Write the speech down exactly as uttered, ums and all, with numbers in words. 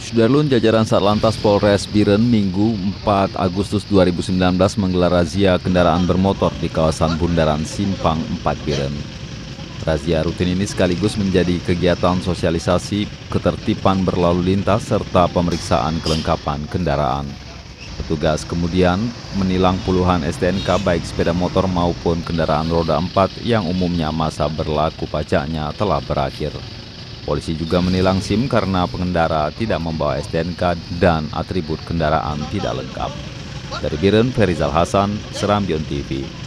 Sudarlun, jajaran Satlantas Polres Biren Minggu empat Agustus dua ribu sembilan belas menggelar razia kendaraan bermotor di kawasan Bundaran Simpang empat Biren. Razia rutin ini sekaligus menjadi kegiatan sosialisasi ketertiban berlalu lintas serta pemeriksaan kelengkapan kendaraan. Petugas kemudian menilang puluhan S T N K baik sepeda motor maupun kendaraan roda empat yang umumnya masa berlaku pajaknya telah berakhir. Polisi juga menilang SIM karena pengendara tidak membawa S T N K dan atribut kendaraan tidak lengkap. Dari Biren, Ferizal Hasan, Serambion T V.